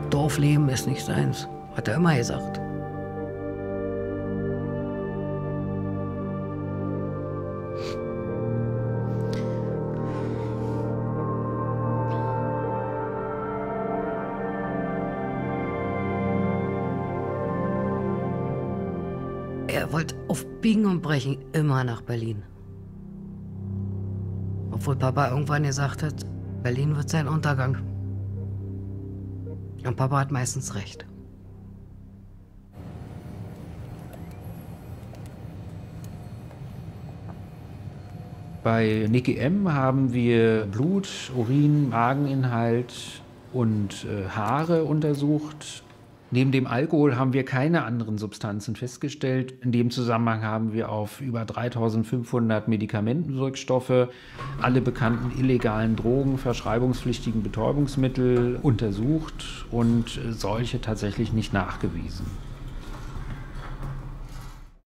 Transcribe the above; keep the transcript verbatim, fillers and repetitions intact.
Dorfleben ist nicht seins, hat er immer gesagt. Er wollte auf Biegen und Brechen immer nach Berlin. Obwohl Papa irgendwann gesagt hat, Berlin wird sein Untergang. Und Papa hat meistens recht. Bei Niki M. haben wir Blut, Urin, Mageninhalt und äh, Haare untersucht. Neben dem Alkohol haben wir keine anderen Substanzen festgestellt. In dem Zusammenhang haben wir auf über dreitausendfünfhundert Medikamentenwirkstoffe, alle bekannten illegalen Drogen, verschreibungspflichtigen Betäubungsmittel untersucht und solche tatsächlich nicht nachgewiesen.